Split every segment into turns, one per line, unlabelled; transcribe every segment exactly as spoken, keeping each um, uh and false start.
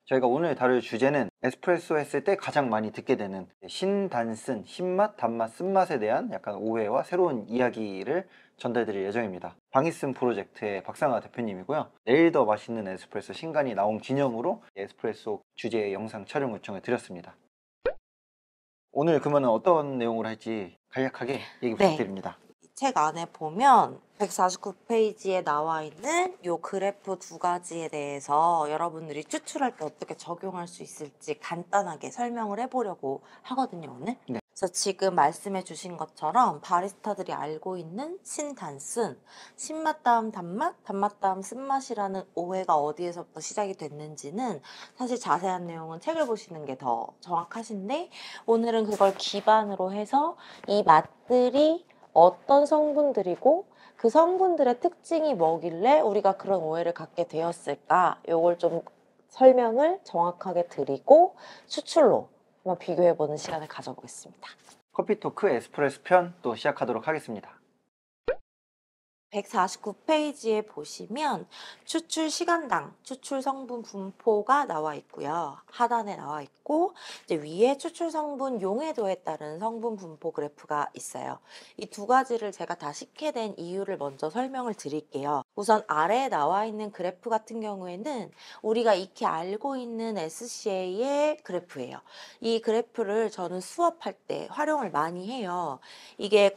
저희가 오늘 다룰 주제는 에스프레소 했을 때 가장 많이 듣게 되는 신단쓴, 신맛, 단맛, 쓴맛에 대한 약간 오해와 새로운 이야기를 전달드릴 예정입니다. 방이슨 프로젝트의 박상아 대표님이고요. 내일 더 맛있는 에스프레소 신간이 나온 기념으로 에스프레소 주제의 영상 촬영 요청을 드렸습니다. 오늘 그러면 어떤 내용을 할지 간략하게 얘기 부탁드립니다.
네. 책 안에 보면 백사십구 페이지에 나와 있는 요 그래프 두 가지에 대해서 여러분들이 추출할 때 어떻게 적용할 수 있을지 간단하게 설명을 해보려고 하거든요, 오늘.
네.
그래서 지금 말씀해 주신 것처럼 바리스타들이 알고 있는 신단쓴, 신맛 다음 단맛, 단맛 다음 쓴맛이라는 오해가 어디에서부터 시작이 됐는지는 사실 자세한 내용은 책을 보시는 게 더 정확하신데, 오늘은 그걸 기반으로 해서 이 맛들이 어떤 성분들이고 그 성분들의 특징이 뭐길래 우리가 그런 오해를 갖게 되었을까, 요걸 좀 설명을 정확하게 드리고 추출로 한번 비교해보는 시간을 가져보겠습니다.
커피토크 에스프레소 편 또 시작하도록 하겠습니다.
백사십구 페이지에 보시면 추출 시간당 추출 성분 분포가 나와 있고요. 하단에 나와 있고 이제 위에 추출 성분 용해도에 따른 성분 분포 그래프가 있어요. 이 두 가지를 제가 다 싣게 된 이유를 먼저 설명을 드릴게요. 우선 아래에 나와 있는 그래프 같은 경우에는 우리가 익히 알고 있는 에스씨에이의 그래프예요. 이 그래프를 저는 수업할 때 활용을 많이 해요. 이게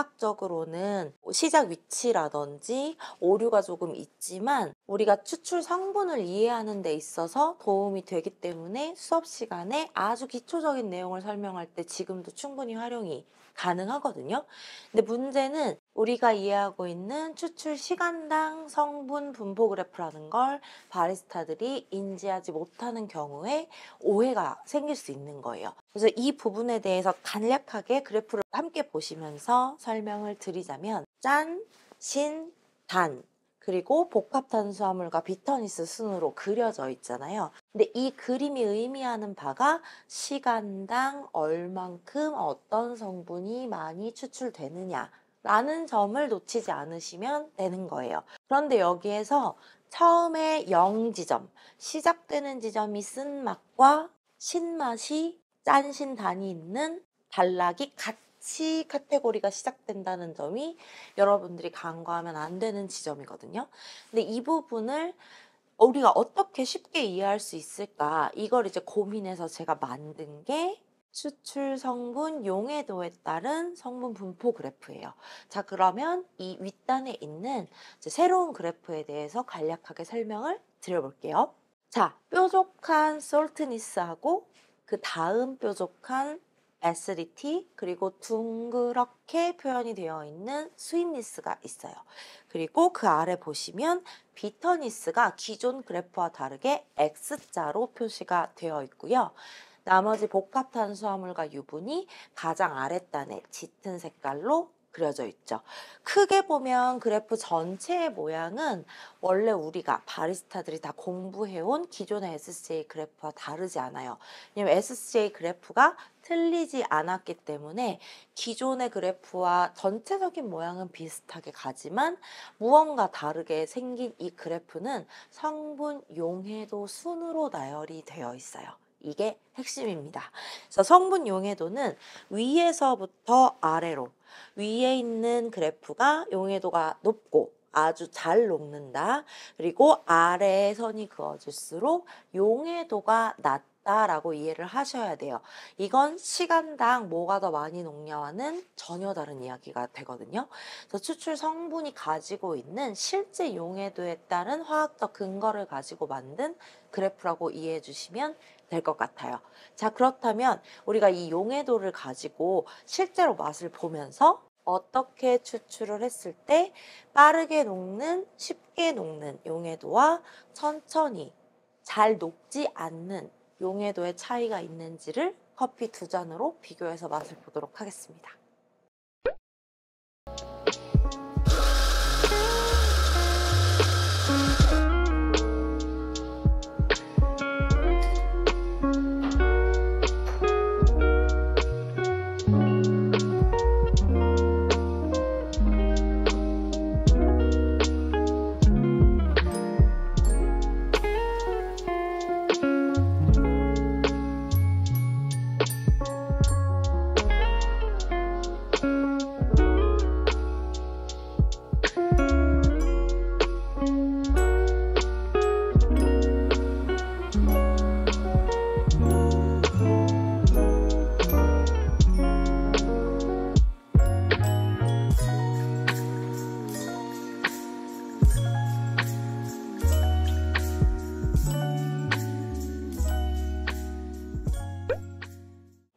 과학적으로는 시작 위치라든지 든지 오류가 조금 있지만 우리가 추출 성분을 이해하는 데 있어서 도움이 되기 때문에 수업 시간에 아주 기초적인 내용을 설명할 때 지금도 충분히 활용이 가능하거든요. 근데 문제는 우리가 이해하고 있는 추출 시간당 성분 분포 그래프라는 걸 바리스타들이 인지하지 못하는 경우에 오해가 생길 수 있는 거예요. 그래서 이 부분에 대해서 간략하게 그래프를 함께 보시면서 설명을 드리자면 짠, 신, 단, 그리고 복합탄수화물과 비터니스 순으로 그려져 있잖아요. 근데 이 그림이 의미하는 바가 시간당 얼만큼 어떤 성분이 많이 추출되느냐 라는 점을 놓치지 않으시면 되는 거예요. 그런데 여기에서 처음에 영 지점, 시작되는 지점이 쓴맛과 신맛이 짠, 신, 단이 있는 단락이 같 시 카테고리가 시작된다는 점이 여러분들이 간과하면 안 되는 지점이거든요. 근데 이 부분을 우리가 어떻게 쉽게 이해할 수 있을까? 이걸 이제 고민해서 제가 만든 게 추출 성분 용해도에 따른 성분 분포 그래프예요. 자, 그러면 이 윗단에 있는 이제 새로운 그래프에 대해서 간략하게 설명을 드려볼게요. 자, 뾰족한 솔트니스하고 그 다음 뾰족한 애시디티, 그리고 둥그렇게 표현이 되어 있는 스윗니스가 있어요. 그리고 그 아래 보시면 비터니스가 기존 그래프와 다르게 X자로 표시가 되어 있고요. 나머지 복합탄수화물과 유분이 가장 아랫단에 짙은 색깔로 그려져 있죠. 크게 보면 그래프 전체의 모양은 원래 우리가 바리스타들이 다 공부해온 기존의 에스씨에이 그래프와 다르지 않아요. 왜냐면 에스씨에이 그래프가 틀리지 않았기 때문에 기존의 그래프와 전체적인 모양은 비슷하게 가지만 무언가 다르게 생긴 이 그래프는 성분 용해도 순으로 나열이 되어 있어요. 이게 핵심입니다. 그래서 성분 용해도는 위에서부터 아래로, 위에 있는 그래프가 용해도가 높고 아주 잘 녹는다. 그리고 아래에 선이 그어질수록 용해도가 낮다라고 이해를 하셔야 돼요. 이건 시간당 뭐가 더 많이 녹냐와는 전혀 다른 이야기가 되거든요. 그래서 추출 성분이 가지고 있는 실제 용해도에 따른 화학적 근거를 가지고 만든 그래프라고 이해해 주시면 될 것 같아요. 자, 그렇다면 우리가 이 용해도를 가지고 실제로 맛을 보면서 어떻게 추출을 했을 때 빠르게 녹는, 쉽게 녹는 용해도와 천천히 잘 녹지 않는 용해도의 차이가 있는지를 커피 두 잔으로 비교해서 맛을 보도록 하겠습니다.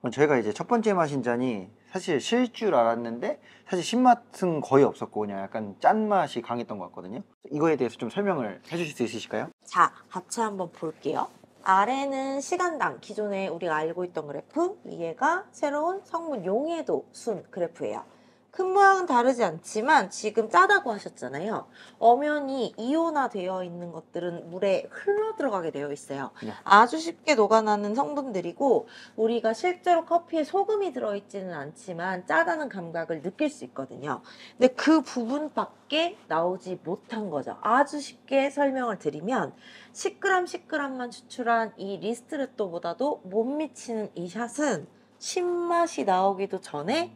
저희가 이제 첫 번째 마신 잔이 사실 실 줄 알았는데 사실 신맛은 거의 없었고 그냥 약간 짠맛이 강했던 것 같거든요. 이거에 대해서 좀 설명을 해주실 수 있으실까요?
자, 같이 한번 볼게요. 아래는 시간당, 기존에 우리가 알고 있던 그래프, 위에가 새로운 성분 용해도 순 그래프예요. 큰 모양은 다르지 않지만 지금 짜다고 하셨잖아요. 엄연히 이온화 되어 있는 것들은 물에 흘러 들어가게 되어 있어요.
네.
아주 쉽게 녹아나는 성분들이고 우리가 실제로 커피에 소금이 들어있지는 않지만 짜다는 감각을 느낄 수 있거든요. 근데 그 부분밖에 나오지 못한 거죠. 아주 쉽게 설명을 드리면 십 그램 십 그램만 추출한 이 리스트레토보다도 못 미치는 이 샷은 신맛이 나오기도 전에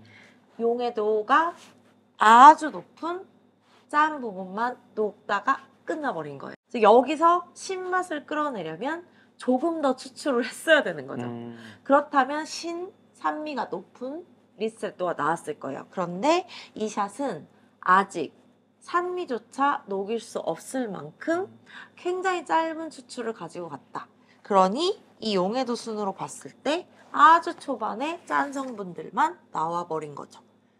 용해도가 아주 높은 짠 부분만 녹다가 끝나버린 거예요. 그래서 여기서 신맛을 끌어내려면 조금 더 추출을 했어야 되는 거죠.
음...
그렇다면 신, 산미가 높은 리스트레토가 나왔을 거예요. 그런데 이 샷은 아직 산미조차 녹일 수 없을 만큼 굉장히 짧은 추출을 가지고 갔다. 그러니 이 용해도 순으로 봤을 때 아주 초반에 짠 성분들만 나와버린 거죠.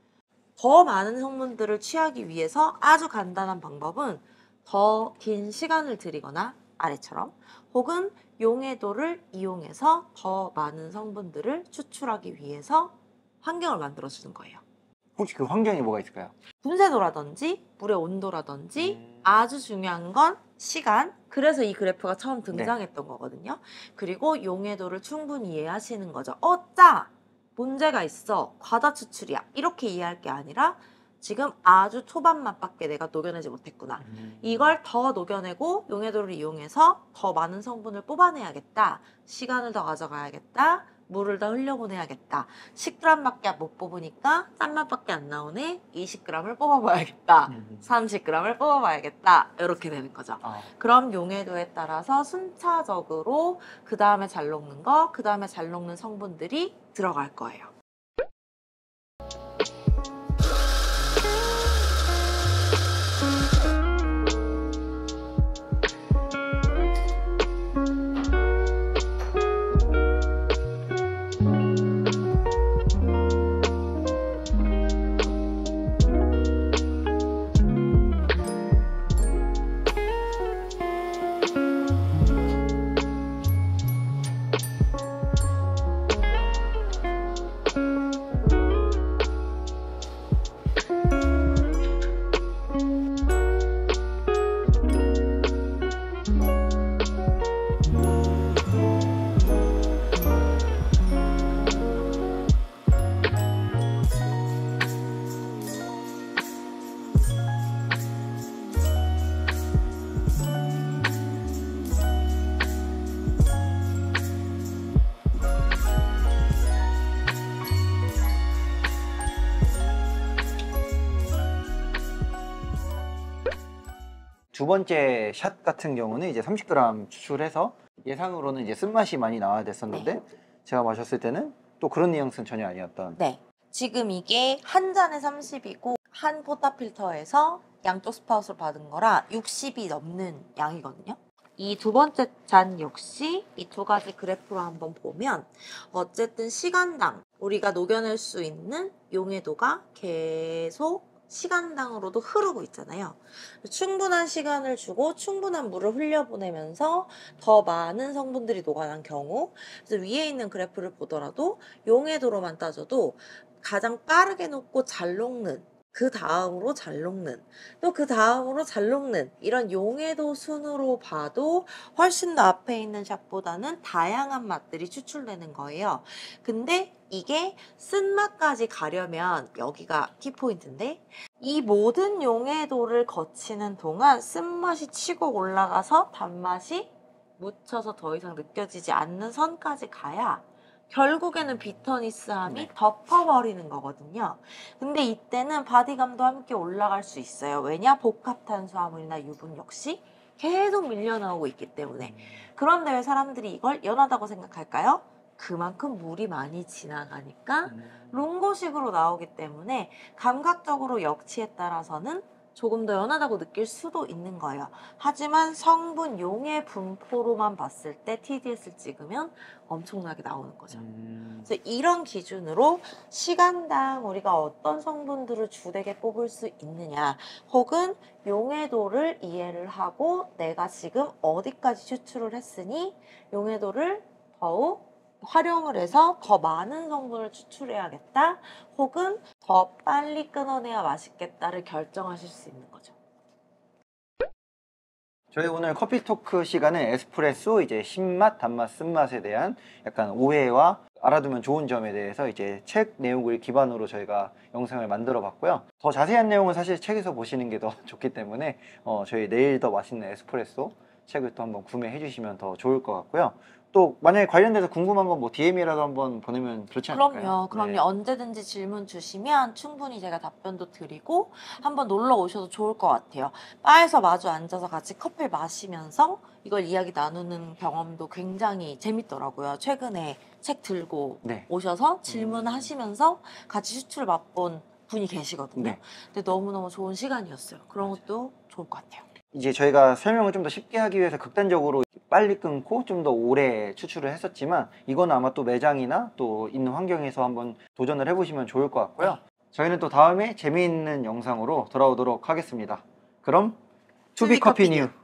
더 많은 성분들을 취하기 위해서 아주 간단한 방법은 더 긴 시간을 들이거나 아래처럼 혹은 용해도를 이용해서 더 많은 성분들을 추출하기 위해서 환경을 만들어주는 거예요.
혹시 그 환경이 뭐가 있을까요?
분쇄도라든지 물의 온도라든지
음...
아주 중요한 건 시간. 그래서 이 그래프가 처음
네.
등장했던 거거든요. 그리고 용해도를 충분히 이해하시는 거죠. 어, 짜! 문제가 있어. 과다 추출이야. 이렇게 이해할 게 아니라 지금 아주 초반 맛밖에 내가 녹여내지 못했구나.
음...
이걸 더 녹여내고 용해도를 이용해서 더 많은 성분을 뽑아내야겠다. 시간을 더 가져가야겠다. 물을 더 흘려보내야겠다. 십 그램밖에 못 뽑으니까 짠맛밖에 안 나오네. 이십 그램을 뽑아봐야겠다.
음...
삼십 그램을 뽑아봐야겠다. 이렇게 되는 거죠.
아...
그럼 용해도에 따라서 순차적으로 그 다음에 잘 녹는 거, 그 다음에 잘 녹는 성분들이 들어갈 거예요.
두 번째 샷 같은 경우는 이제 삼십 그램 추출해서 예상으로는 이제 쓴맛이 많이 나와야 됐었는데
네.
제가 마셨을 때는 또 그런 뉘앙스는 전혀 아니었던.
네. 지금 이게 한 잔에 삼십이고 한 포타 필터에서 양쪽 스파웃을 받은 거라 육십이 넘는 양이거든요. 이 두 번째 잔 역시 이 두 가지 그래프로 한번 보면 어쨌든 시간당 우리가 녹여낼 수 있는 용해도가 계속 시간당으로도 흐르고 있잖아요. 충분한 시간을 주고 충분한 물을 흘려보내면서 더 많은 성분들이 녹아난 경우, 그래서 위에 있는 그래프를 보더라도 용해도로만 따져도 가장 빠르게 녹고 잘 녹는, 그 다음으로 잘 녹는, 또 그 다음으로 잘 녹는 이런 용해도 순으로 봐도 훨씬 더 앞에 있는 샷보다는 다양한 맛들이 추출되는 거예요. 근데 이게 쓴맛까지 가려면 여기가 키포인트인데 이 모든 용해도를 거치는 동안 쓴맛이 치고 올라가서 단맛이 묻혀서 더 이상 느껴지지 않는 선까지 가야 결국에는 비터니스함이
네.
덮어버리는 거거든요. 근데 이때는 바디감도 함께 올라갈 수 있어요. 왜냐? 복합탄수화물이나 유분 역시 계속 밀려나오고 있기 때문에. 그런데 왜 사람들이 이걸 연하다고 생각할까요? 그만큼 물이 많이 지나가니까 롱고식으로 나오기 때문에 감각적으로 역치에 따라서는 조금 더 연하다고 느낄 수도 있는 거예요. 하지만 성분 용의 분포로만 봤을 때 티디에스를 찍으면 엄청나게 나오는 거죠.
음.
그래서 이런 기준으로 시간당 우리가 어떤 성분들을 주되게 뽑을 수 있느냐, 혹은 용해도를 이해를 하고 내가 지금 어디까지 추출을 했으니 용해도를 더욱 활용을 해서 더 많은 성분을 추출해야겠다, 혹은 더 빨리 끊어내야 맛있겠다를 결정하실 수 있는 거죠.
저희 오늘 커피 토크 시간은 에스프레소 이제 신맛, 단맛, 쓴맛에 대한 약간 오해와 알아두면 좋은 점에 대해서 이제 책 내용을 기반으로 저희가 영상을 만들어 봤고요. 더 자세한 내용은 사실 책에서 보시는 게 더 좋기 때문에 어, 저희 내일 더 맛있는 에스프레소 책을 또 한번 구매해 주시면 더 좋을 것 같고요. 또 만약에 관련돼서 궁금한 건 뭐 디엠이라도 한번 보내면 좋지 않을까요?
그럼요. 그럼요.
네.
언제든지 질문 주시면 충분히 제가 답변도 드리고 한번 놀러 오셔도 좋을 것 같아요. 바에서 마주 앉아서 같이 커피를 마시면서 이걸 이야기 나누는 경험도 굉장히 재밌더라고요. 최근에 책 들고
네.
오셔서 질문하시면서 같이 추출 맛본 분이 계시거든요.
네.
근데 너무너무 좋은 시간이었어요. 그런 것도 좋을 것 같아요.
이제 저희가 설명을 좀 더 쉽게 하기 위해서 극단적으로 빨리 끊고 좀 더 오래 추출을 했었지만, 이거는 아마 또 매장이나 또 있는 환경에서 한번 도전을 해보시면 좋을 것 같고요. 저희는 또 다음에 재미있는 영상으로 돌아오도록 하겠습니다. 그럼 투비 커피 뉴!